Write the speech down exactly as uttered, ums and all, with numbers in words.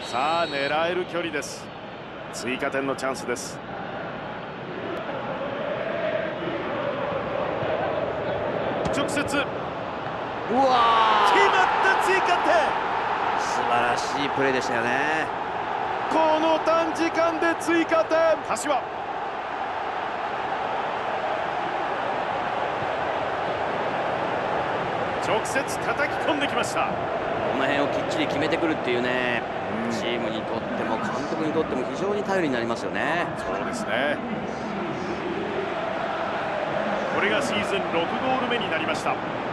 さあ狙える距離です。追加点のチャンスです。直接、うわー、決まった追加点。 素晴らしいプレーでしたよね。 この短時間で追加点。柏、直接叩き込んできました。 この辺をきっちり決めてくるっていうね、うん、チームにとっても監督にとっても非常に頼りになりますよね。 そうですね。これがシーズンろくゴール目になりました。